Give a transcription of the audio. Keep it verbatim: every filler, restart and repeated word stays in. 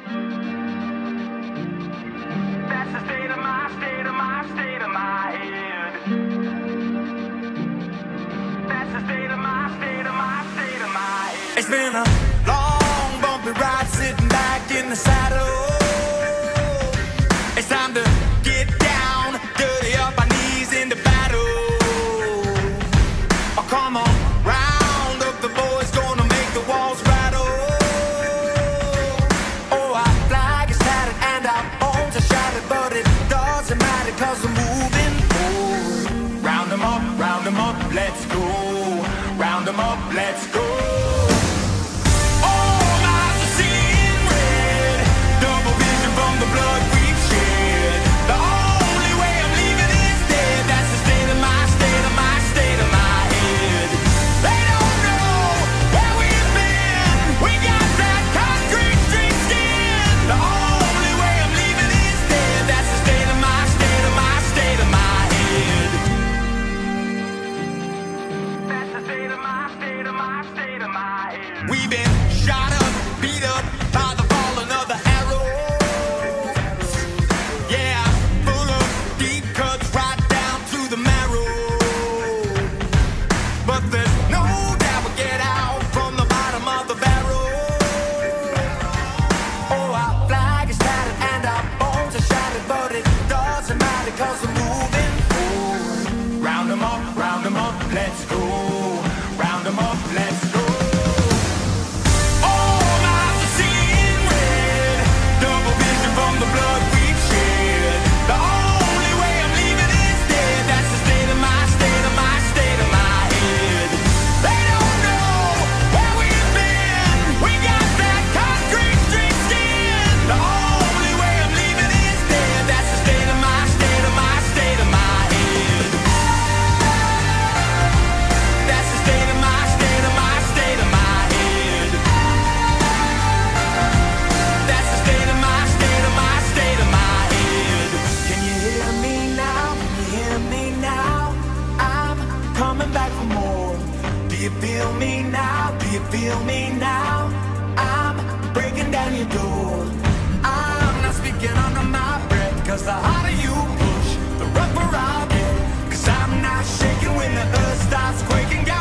That's the state of my, state of my, state of my head. That's the state of my, state of my, state of my head. It's been a long, bumpy ride sitting back in the saddle. It's time to get down, dirty up our knees into battle. Oh, come on, round up the boys, gonna make the walls rattle. Oh, our flag is tattered and our bones are shattered, but it doesn't matter 'cause we're moving forward. Round them up, round them up, let's go. Round them up, let's go. We've been shot up, beat up by the falling of the arrows. Yeah, full of deep cuts right down to the marrow. But there's no doubt we'll get out from the bottom of the barrel. Oh, our flag is tattered and our bones are shattered, but it doesn't matter 'cause we're moving forward. Round them up, round them up, let's go. Round them up, let's go. Do you feel me now? Do you feel me now? I'm breaking down your door. I'm not speaking under my breath, 'cause the harder you push, the rougher I'll get. 'Cause I'm not shaking when the earth starts quaking.